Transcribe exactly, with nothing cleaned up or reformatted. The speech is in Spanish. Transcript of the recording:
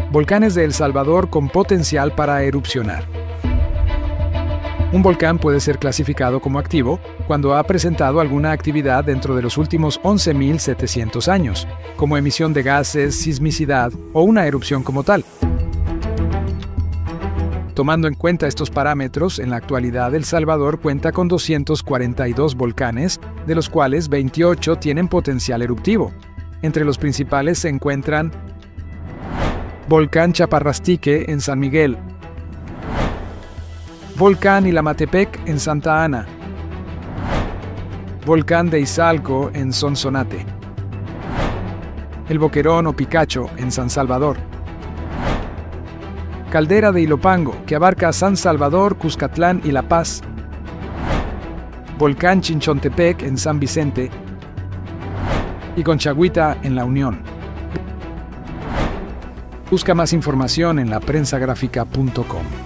Volcanes de El Salvador con potencial para erupcionar. Un volcán puede ser clasificado como activo cuando ha presentado alguna actividad dentro de los últimos once mil setecientos años, como emisión de gases, sismicidad o una erupción como tal. Tomando en cuenta estos parámetros, en la actualidad El Salvador cuenta con doscientos cuarenta y dos volcanes, de los cuales veintiocho tienen potencial eruptivo. Entre los principales se encuentran Volcán Chaparrastique en San Miguel, Volcán Ilamatepec en Santa Ana, Volcán de Izalco en Sonsonate, el Boquerón o Picacho en San Salvador, Caldera de Ilopango, que abarca San Salvador, Cuscatlán y La Paz, Volcán Chinchontepec en San Vicente y Conchagüita en La Unión. Busca más información en la prensa gráfica punto com.